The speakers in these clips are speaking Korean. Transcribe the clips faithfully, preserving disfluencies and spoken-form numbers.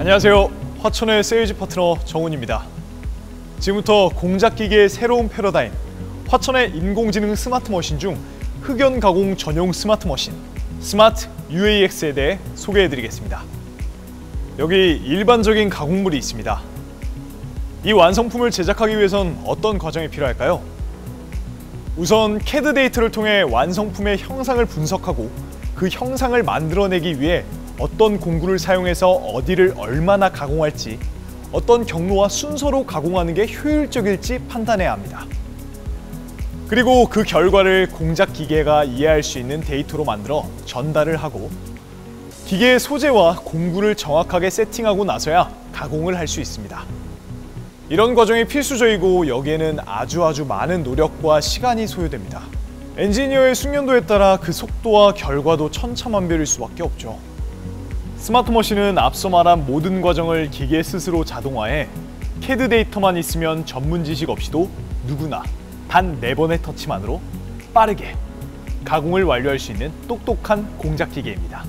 안녕하세요. 화천의 세일즈 파트너 정훈입니다. 지금부터 공작기계의 새로운 패러다임, 화천의 인공지능 스마트 머신 중 흑연 가공 전용 스마트 머신, 스마트 유에이엑스에 대해 소개해드리겠습니다. 여기 일반적인 가공물이 있습니다. 이 완성품을 제작하기 위해선 어떤 과정이 필요할까요? 우선 캐드 데이터를 통해 완성품의 형상을 분석하고 그 형상을 만들어내기 위해 어떤 공구를 사용해서 어디를 얼마나 가공할지, 어떤 경로와 순서로 가공하는 게 효율적일지 판단해야 합니다. 그리고 그 결과를 공작 기계가 이해할 수 있는 데이터로 만들어 전달을 하고 기계의 소재와 공구를 정확하게 세팅하고 나서야 가공을 할 수 있습니다. 이런 과정이 필수적이고 여기에는 아주 아주 많은 노력과 시간이 소요됩니다. 엔지니어의 숙련도에 따라 그 속도와 결과도 천차만별일 수밖에 없죠. 스마트 머신은 앞서 말한 모든 과정을 기계 스스로 자동화해 캐드 데이터만 있으면 전문 지식 없이도 누구나 단 네 번의 터치만으로 빠르게 가공을 완료할 수 있는 똑똑한 공작 기계입니다.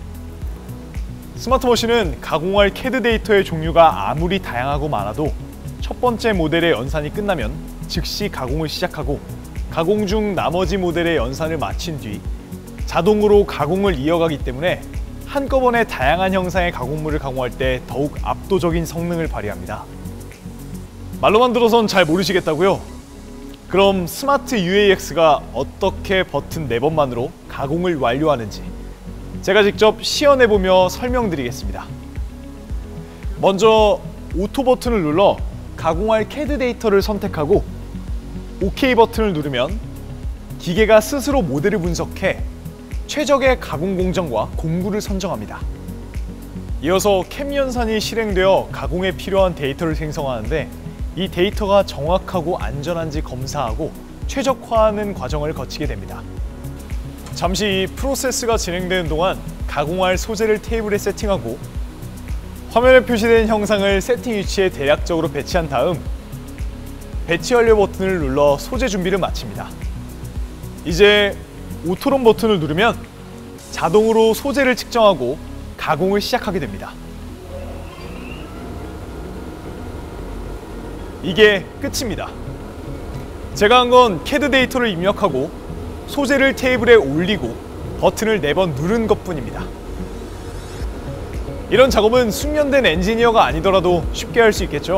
스마트 머신은 가공할 캐드 데이터의 종류가 아무리 다양하고 많아도 첫 번째 모델의 연산이 끝나면 즉시 가공을 시작하고 가공 중 나머지 모델의 연산을 마친 뒤 자동으로 가공을 이어가기 때문에 한꺼번에 다양한 형상의 가공물을 가공할 때 더욱 압도적인 성능을 발휘합니다. 말로만 들어선 잘 모르시겠다고요? 그럼 스마트 유에이엑스가 어떻게 버튼 네 번만으로 가공을 완료하는지 제가 직접 시연해보며 설명드리겠습니다. 먼저 오토 버튼을 눌러 가공할 캐드 데이터를 선택하고 오케이 버튼을 누르면 기계가 스스로 모델을 분석해 최적의 가공 공정과 공구를 선정합니다. 이어서 캠 연산이 실행되어 가공에 필요한 데이터를 생성하는데 이 데이터가 정확하고 안전한지 검사하고 최적화하는 과정을 거치게 됩니다. 잠시 이 프로세스가 진행되는 동안 가공할 소재를 테이블에 세팅하고 화면에 표시된 형상을 세팅 위치에 대략적으로 배치한 다음 배치 완료 버튼을 눌러 소재 준비를 마칩니다. 이제 오토론 버튼을 누르면 자동으로 소재를 측정하고 가공을 시작하게 됩니다. 이게 끝입니다. 제가 한 건 캐드 데이터를 입력하고 소재를 테이블에 올리고 버튼을 네 번 누른 것뿐입니다. 이런 작업은 숙련된 엔지니어가 아니더라도 쉽게 할 수 있겠죠?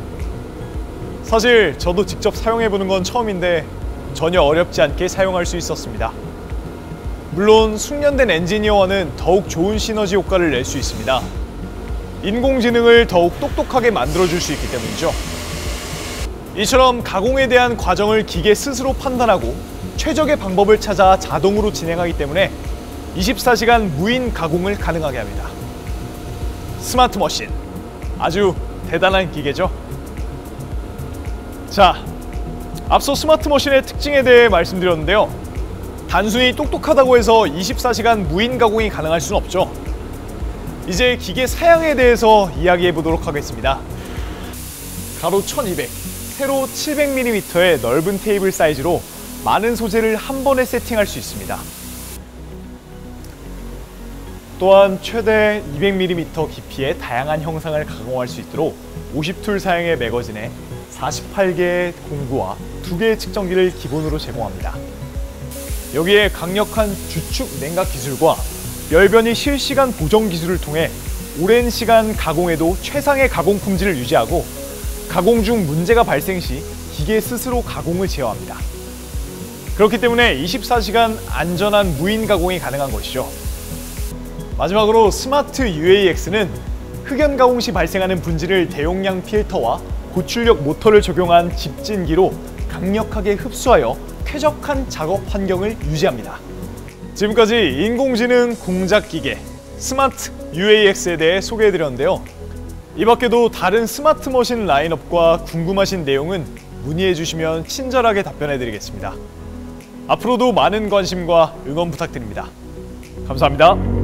사실 저도 직접 사용해보는 건 처음인데 전혀 어렵지 않게 사용할 수 있었습니다. 물론 숙련된 엔지니어와는 더욱 좋은 시너지 효과를 낼 수 있습니다. 인공지능을 더욱 똑똑하게 만들어줄 수 있기 때문이죠. 이처럼 가공에 대한 과정을 기계 스스로 판단하고 최적의 방법을 찾아 자동으로 진행하기 때문에 이십사 시간 무인 가공을 가능하게 합니다. 스마트 머신, 아주 대단한 기계죠. 자, 앞서 스마트 머신의 특징에 대해 말씀드렸는데요. 단순히 똑똑하다고 해서 이십사 시간 무인 가공이 가능할 수는 없죠. 이제 기계 사양에 대해서 이야기해 보도록 하겠습니다. 가로 천이백, 세로 칠백 밀리미터의 넓은 테이블 사이즈로 많은 소재를 한 번에 세팅할 수 있습니다. 또한 최대 이백 밀리미터 깊이의 다양한 형상을 가공할 수 있도록 오십 툴 사양의 매거진에 사십팔 개의 공구와 두 개의 측정기를 기본으로 제공합니다. 여기에 강력한 주축 냉각 기술과 열변이 실시간 보정 기술을 통해 오랜 시간 가공에도 최상의 가공 품질을 유지하고 가공 중 문제가 발생 시 기계 스스로 가공을 제어합니다. 그렇기 때문에 이십사 시간 안전한 무인 가공이 가능한 것이죠. 마지막으로 스마트 유에이엑스는 흑연 가공 시 발생하는 분지를 대용량 필터와 고출력 모터를 적용한 집진기로 강력하게 흡수하여 쾌적한 작업 환경을 유지합니다. 지금까지 인공지능 공작 기계 스마트 유에이엑스에 대해 소개해드렸는데요. 이 밖에도 다른 스마트 머신 라인업과 궁금하신 내용은 문의해주시면 친절하게 답변해드리겠습니다. 앞으로도 많은 관심과 응원 부탁드립니다. 감사합니다.